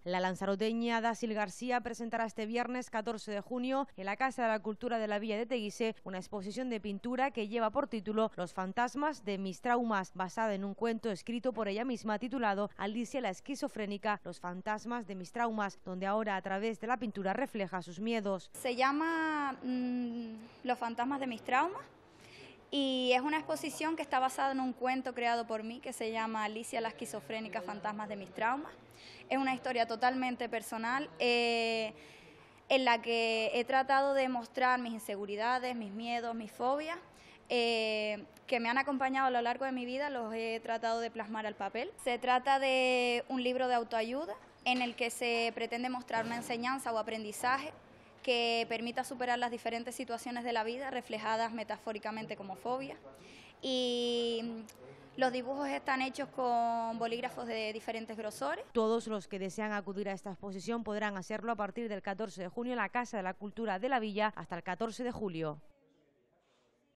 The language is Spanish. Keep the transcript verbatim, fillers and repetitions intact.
La lanzaroteña Dasil García presentará este viernes catorce de junio en la Casa de la Cultura de la Villa de Teguise una exposición de pintura que lleva por título Los fantasmas de mis traumas, basada en un cuento escrito por ella misma titulado Alicia la esquizofrénica, los fantasmas de mis traumas, donde ahora a través de la pintura refleja sus miedos. Se llama mmm, Los fantasmas de mis traumas. Y es una exposición que está basada en un cuento creado por mí que se llama Alicia la esquizofrénica, fantasmas de mis traumas. Es una historia totalmente personal eh, en la que he tratado de mostrar mis inseguridades, mis miedos, mis fobias, eh, que me han acompañado a lo largo de mi vida, los he tratado de plasmar al papel. Se trata de un libro de autoayuda en el que se pretende mostrar una enseñanza o aprendizaje que permita superar las diferentes situaciones de la vida, reflejadas metafóricamente como fobias. Y los dibujos están hechos con bolígrafos de diferentes grosores. Todos los que desean acudir a esta exposición podrán hacerlo a partir del catorce de junio en la Casa de la Cultura de la Villa hasta el catorce de julio.